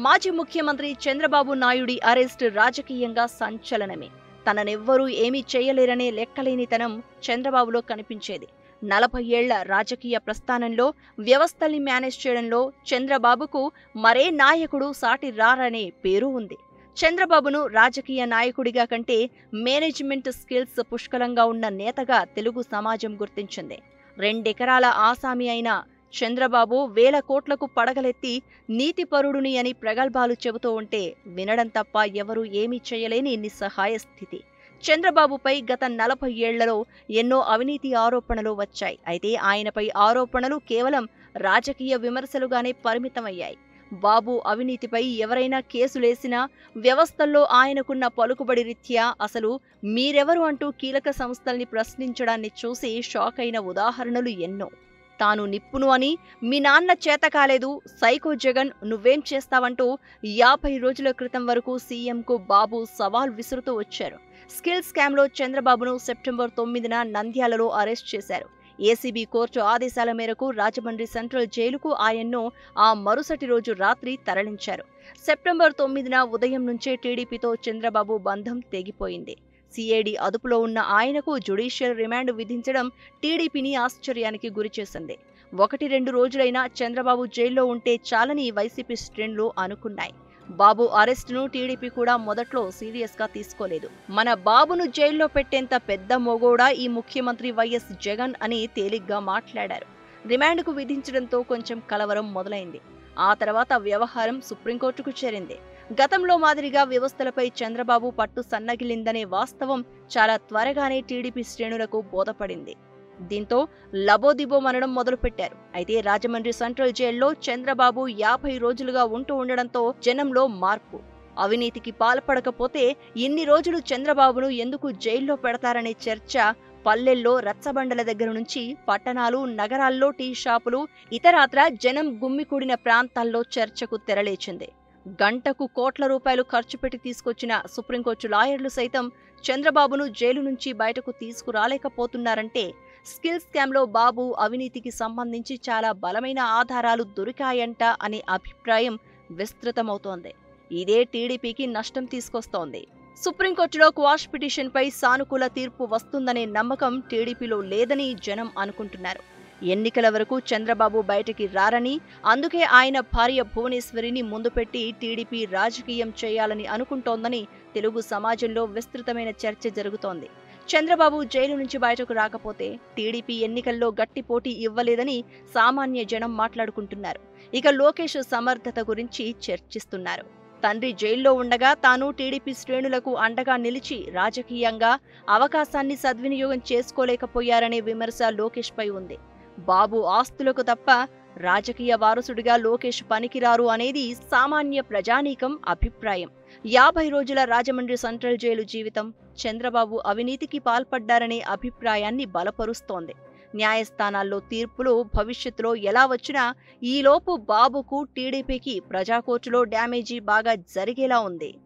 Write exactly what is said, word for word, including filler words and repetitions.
మాజీ ముఖ్యమంత్రి చంద్రబాబు నాయుడి అరెస్ట్ రాజకీయంగా సంచలనమే. తననెవ్వరూ ఏమీ చేయలేరనే లెక్కలేనితనం చంద్రబాబులో కనిపించేది. నలభై ఏళ్ల రాజకీయ ప్రస్థానంలో వ్యవస్థల్ని మేనేజ్ చేయడంలో చంద్రబాబుకు మరే నాయకుడు సాటి రారనే పేరు ఉంది. చంద్రబాబును రాజకీయ నాయకుడిగా కంటే మేనేజ్మెంట్ స్కిల్స్ పుష్కలంగా ఉన్న నేతగా తెలుగు సమాజం గుర్తించింది. రెండెకరాల ఆసామి అయిన చంద్రబాబు వేల కోట్లకు పడగలెత్తి నీతిపరుడుని అని ప్రగల్భాలు చెబుతూ ఉంటే వినడం తప్ప ఎవరూ ఏమీ చేయలేని నిస్సహాయ స్థితి. చంద్రబాబుపై గత నలభై ఏళ్లలో ఎన్నో అవినీతి ఆరోపణలు వచ్చాయి. అయితే ఆయనపై ఆరోపణలు కేవలం రాజకీయ విమర్శలుగానే పరిమితమయ్యాయి. బాబు అవినీతిపై ఎవరైనా కేసులేసినా వ్యవస్థల్లో ఆయనకున్న పలుకుబడి రీత్యా అసలు మీరెవరు అంటూ కీలక సంస్థల్ని ప్రశ్నించడాన్ని చూసి షాక్ అయిన ఉదాహరణలు ఎన్నో. తాను నిప్పును అని మీ నాన్న చేత కాలేదు, సైకో జగన్ నువ్వేం చేస్తావంటూ యాభై రోజుల క్రితం వరకు సీఎంకు బాబు సవాల్ విసురుతూ వచ్చారు. స్కిల్ స్కామ్లో చంద్రబాబును సెప్టెంబర్ తొమ్మిదిన నంద్యాలలో అరెస్ట్ చేశారు. ఏసీబీ కోర్టు ఆదేశాల మేరకు రాజమండ్రి సెంట్రల్ జైలుకు ఆయన్ను ఆ మరుసటి రోజు రాత్రి తరలించారు. సెప్టెంబర్ తొమ్మిదిన ఉదయం నుంచే టీడీపీతో చంద్రబాబు బంధం తెగిపోయింది. సీఐడీ అదుపులో ఉన్న ఆయనకు జ్యుడిషియల్ రిమాండ్ విధించడం టీడీపీని ఆశ్చర్యానికి గురిచేసింది. ఒకటి రెండు రోజులైనా చంద్రబాబు జైల్లో ఉంటే చాలని వైసీపీ శ్రేణులు అనుకున్నాయి. బాబు అరెస్టును టీడీపీ కూడా మొదట్లో సీరియస్ గా తీసుకోలేదు. మన బాబును జైల్లో పెట్టేంత పెద్ద మొగోడా ఈ ముఖ్యమంత్రి వైఎస్ జగన్ అని తేలిగ్గా మాట్లాడారు. రిమాండ్కు విధించడంతో కొంచెం కలవరం మొదలైంది. ఆ తర్వాత వ్యవహారం సుప్రీంకోర్టుకు చేరింది. గతంలో మాదిరిగా వ్యవస్థలపై చంద్రబాబు పట్టు సన్నగిలిందనే వాస్తవం చాలా త్వరగానే టీడీపీ శ్రేణులకు బోధపడింది. దీంతో లబోదిబోమనడం మొదలుపెట్టారు. అయితే రాజమండ్రి సెంట్రల్ జైల్లో చంద్రబాబు యాభై రోజులుగా ఉంటూ ఉండడంతో జనంలో మార్పు. అవినీతికి పాల్పడకపోతే ఇన్ని రోజులు చంద్రబాబును ఎందుకు జైల్లో పెడతారనే చర్చ పల్లెల్లో రచ్చబండల దగ్గర నుంచి పట్టణాలు, నగరాల్లో టీ షాపులు, ఇతరాత్ర జనం గుమ్మికూడిన ప్రాంతాల్లో చర్చకు తెరలేచింది. గంటకు కోట్ల రూపాయలు ఖర్చు పెట్టి తీసుకొచ్చిన సుప్రీంకోర్టు లాయర్లు సైతం చంద్రబాబును జైలు నుంచి బయటకు తీసుకురాలేకపోతున్నారంటే స్కిల్ స్కామ్లో బాబు అవినీతికి సంబంధించి చాలా బలమైన ఆధారాలు దొరికాయంట అనే అభిప్రాయం విస్తృతమవుతోంది. ఇదే టీడీపీకి నష్టం తీసుకొస్తోంది. సుప్రీంకోర్టులో క్వాష్ పిటిషన్పై సానుకూల తీర్పు వస్తుందనే నమ్మకం టీడీపీలో లేదని జనం అనుకుంటున్నారు. ఎన్నికల వరకు చంద్రబాబు బయటికి రారని, అందుకే ఆయన భార్య భువనేశ్వరిని ముందు పెట్టి టీడీపీ రాజకీయం చేయాలని అనుకుంటోందని తెలుగు సమాజంలో విస్తృతమైన చర్చ జరుగుతోంది. చంద్రబాబు జైలు నుంచి బయటకు రాకపోతే టీడీపీ ఎన్నికల్లో గట్టి పోటీ ఇవ్వలేదని సామాన్య జనం మాట్లాడుకుంటున్నారు. ఇక లోకేష్ సమర్థత గురించి చర్చిస్తున్నారు. తండ్రి జైల్లో ఉండగా తాను టీడీపీ శ్రేణులకు అండగా నిలిచి రాజకీయంగా అవకాశాన్ని సద్వినియోగం చేసుకోలేకపోయారనే విమర్శ లోకేష్ పై ఉంది. బాబు ఆస్తులకు తప్ప రాజకీయ వారసుడిగా లోకేష్ పనికిరారు అనేది సామాన్య ప్రజానీకం అభిప్రాయం. యాభై రోజుల రాజమండ్రి సెంట్రల్ జైలు జీవితం చంద్రబాబు అవినీతికి పాల్పడ్డారనే అభిప్రాయాన్ని బలపరుస్తోంది. న్యాయస్థానాల్లో తీర్పులు భవిష్యత్తులో ఎలా వచ్చినా ఈలోపు బాబుకు, టీడీపీకి ప్రజాకోర్టులో డ్యామేజీ బాగా జరిగేలా ఉంది.